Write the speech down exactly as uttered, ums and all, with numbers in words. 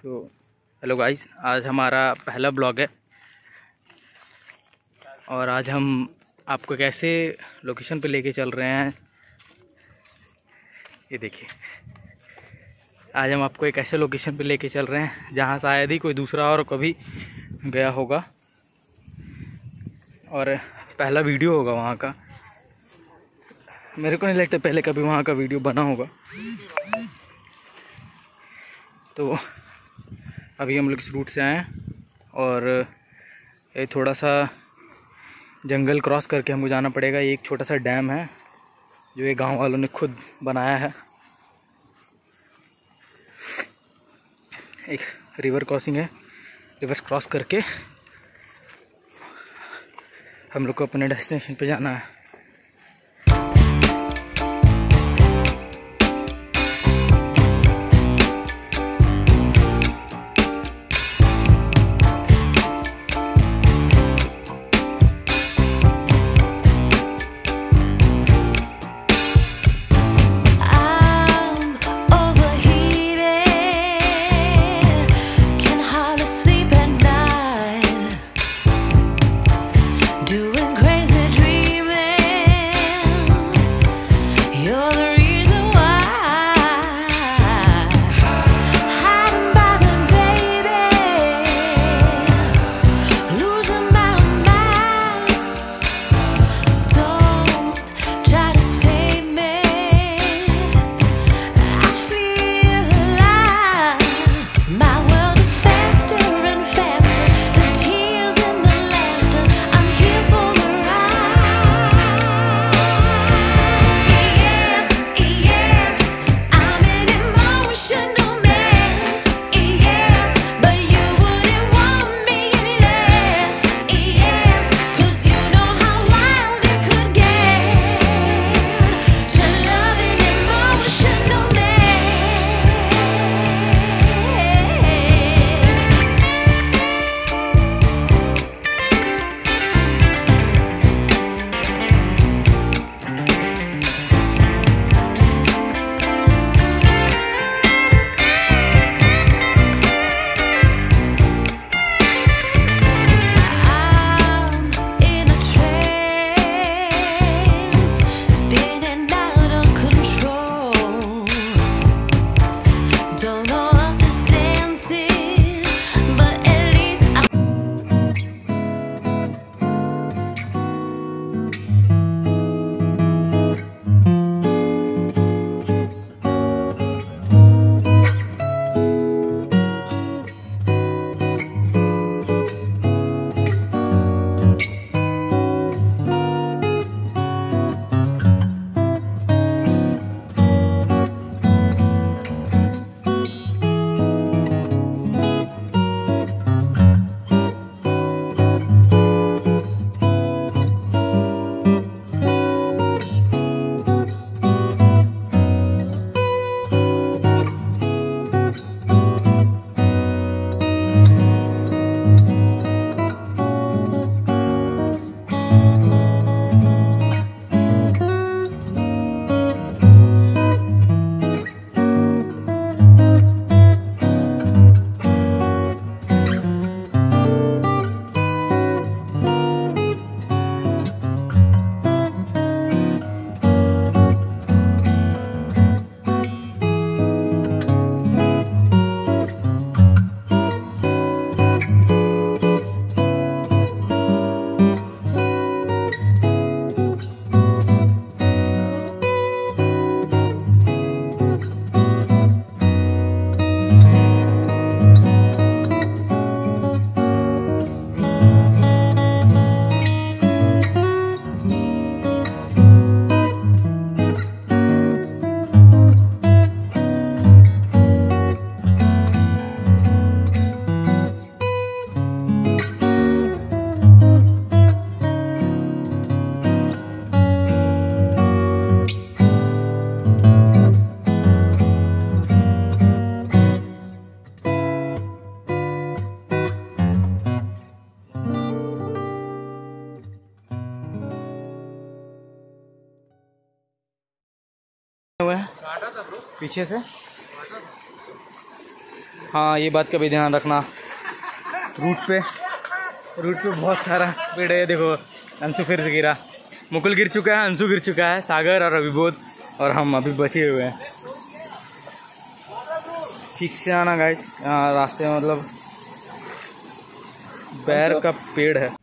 तो hello guys, आज हमारा पहला ब्लॉग है और आज हम आपको कैसे लोकेशन पे लेके चल रहे हैं। ये देखिए, आज हम आपको एक ऐसे लोकेशन पे लेके चल रहे हैं जहां शायद ही कोई दूसरा और कभी गया होगा और पहला वीडियो होगा वहां का। मेरे को नहीं लगता पहले कभी वहां का वीडियो बना होगा। तो अभी हम लोग इस रूट से आए हैं और ये थोड़ा सा जंगल क्रॉस करके हमको जाना पड़ेगा। ये एक छोटा सा डैम है जो ये गांव वालों ने खुद बनाया है। एक रिवर क्रॉसिंग है, रिवर क्रॉस करके हम लोग को अपने डेस्टिनेशन पे जाना है। हुआ है पीछे से। हाँ ये बात का भी ध्यान रखना। रूट पे रूट पे बहुत सारा पेड़ है। देखो अंशु फिर से गिरा, मुकुल गिर चुका है, अंशु गिर चुका है, सागर और अभिबोध, और हम अभी बचे हुए हैं। ठीक से आना गाइस, यहाँ रास्ते में मतलब बैर का पेड़ है।